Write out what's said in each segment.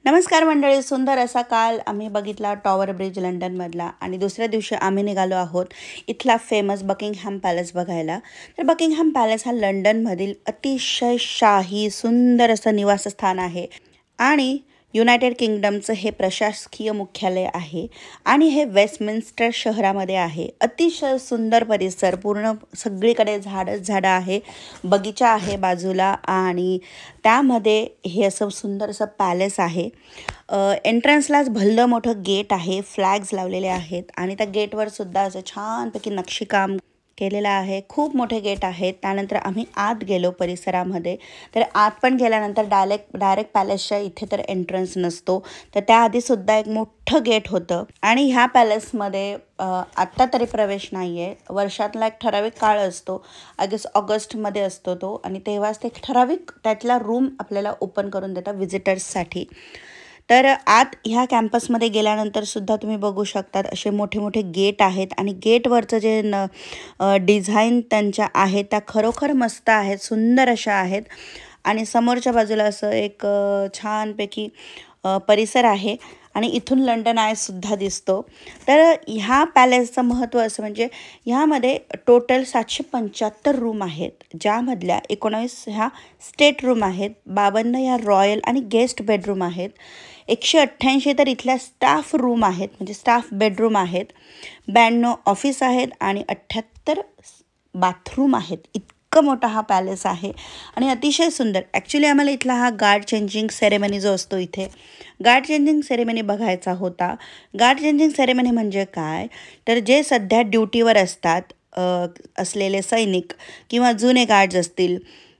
नमस्कार मंडळी, सुंदर असा काल आम्ही बघितला टॉवर ब्रिज लंडनमधला आणि दुसऱ्या दिवशी आम्ही निघालो आहोत इथला फेमस बकिंगहॅम पॅलेस बघायला. तर बकिंगहॅम पॅलेस हा लंडनमधील अतिशय शाही सुंदर असं निवासस्थान आहे आणि युनायटेड किंगडमचं हे प्रशासकीय मुख्यालय आहे आणि हे वेस्टमिन्स्टर शहरामध्ये आहे. अतिशय सुंदर परिसर, पूर्ण सगळीकडे झाडच झाडं आहे, बगीचा आहे बाजूला आणि त्यामध्ये हे असं सुंदर असं पॅलेस आहे. एंट्रन्सलाच भलं मोठं गेट आहे, फ्लॅग्स लावलेले आहेत आणि त्या गेटवर सुद्धा असं छानपैकी नक्षीकाम केलेलं आहे. खूप मोठे गेट आहेत. त्यानंतर आम्ही आत गेलो परिसरामध्ये. तर आत पण गेल्यानंतर डायरेक्ट पॅलेसच्या इथे तर एंट्रन्स नसतो, तर त्याआधीसुद्धा एक मोठं गेट होतं आणि ह्या पॅलेसमध्ये आत्ता तरी प्रवेश नाही आहे. वर्षातला एक ठराविक काळ असतो, ऑगस्टमध्ये असतो तो, आणि तेव्हाच ते ठराविक त्यातला रूम आपल्याला ओपन करून देतात व्हिजिटर्ससाठी. तर आत ह्या कॅम्पसमध्ये गेल्यानंतर सुद्धा तुम्ही बघू शकतात असे मोठे मोठे गेट आहेत आणि गेटवरचं जे डिझाईन त्यांच्या आहेत त्या खरोखर मस्त आहेत, सुंदर अशा आहेत. आणि समोरच्या बाजूला असं एक छानपैकी परिसर आहे आणि इथून लंडन आयसुद्धा दिसतो. तर ह्या पॅलेसचं महत्त्व असं म्हणजे ह्यामध्ये टोटल 775 रूम आहेत, ज्यामधल्या 19 ह्या स्टेट रूम आहेत, 52 ह्या रॉयल आणि गेस्ट बेडरूम आहेत, 188 तर इथल्या स्टाफ रूम आहेत म्हणजे स्टाफ बेडरूम आहेत, 92 ऑफिस आहेत आणि 78 बाथरूम आहेत. इतकं मोठा हा पॅलेस आहे आणि अतिशय सुंदर. ॲक्च्युली आम्हाला इथला हा गार्ड चेंजिंग सेरेमनी जो असतो, इथे गार्ड चेंजिंग सेरेमनी बघायचा होता. गार्ड चेंजिंग सेरेमनी म्हणजे काय, तर जे सध्या ड्युटीवर असतात असलेले सैनिक किंवा जुने गार्ड्स असतील,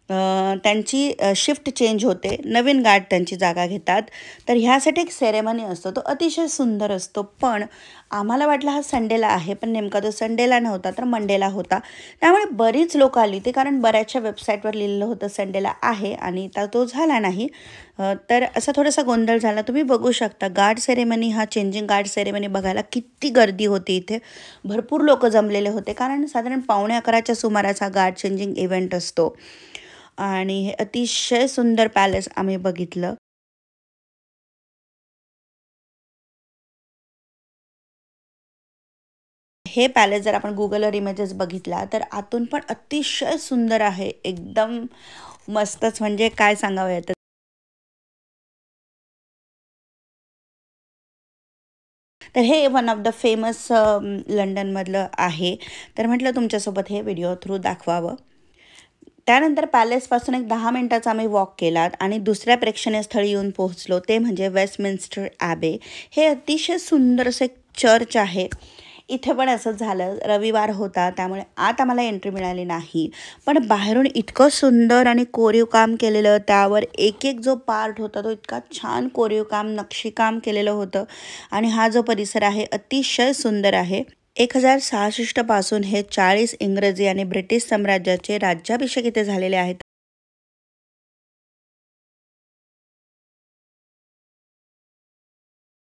त्यांची शिफ्ट चेंज होते, नवीन गार्ड त्यांची जागा घेतात. तर ह्यासाठी एक सेरेमनी असतो, तो अतिशय सुंदर असतो. पण आम्हाला वाटलं हा संडेला आहे, पण नेमका तो संडेला नव्हता तर मंडेला होता. त्यामुळे बरीच लोक आली ते, कारण बऱ्याचशा वेबसाईटवर लिहिलेलं होतं संडेला आहे आणि तो झाला नाही. तर असा थोडासा गोंधळ झाला. तुम्ही बघू शकता गार्ड सेरेमनी, हा चेंजिंग गार्ड सेरेमनी बघायला किती गर्दी होती. इथे भरपूर लोक जमलेले होते, कारण साधारण 11:15च्या सुमारास हा गार्ड चेंजिंग इव्हेंट असतो. आणि हे अतिशय सुंदर पॅलेस आम्ही बघितलं. हे पॅलेस जर आपण गुगलवर इमेजेस बघितला तर आतून पण अतिशय सुंदर आहे, एकदम मस्तच, म्हणजे काय सांगावं यात. तर हे वन ऑफ द फेमस लंडनमधलं आहे. तर म्हटलं तुमच्यासोबत हे व्हिडिओ थ्रू दाखवावं. त्यानंतर पॅलेसपासून एक 10 मिनिटाचा आम्ही वॉक केलात आणि दुसऱ्या प्रेक्षणीय स्थळी येऊन पोहोचलो, ते म्हणजे वेस्टमिन्स्टर ॲबे. हे अतिशय सुंदर असं एक चर्च आहे. इथे पण असंच झालं, रविवार होता त्यामुळे आत आम्हाला एंट्री मिळाली नाही, पण बाहेरून इतकं सुंदर आणि कोरीव काम केलेलं, त्यावर एक एक जो पार्ट होता तो इतका छान कोरीव काम, नक्षीकाम केलेलं होतं. आणि हा जो परिसर आहे अतिशय सुंदर आहे. 1066 पासून हे 40 इंग्रजी आणि ब्रिटिश साम्राज्याचे राज्याभिषेक इथे झालेले आहेत.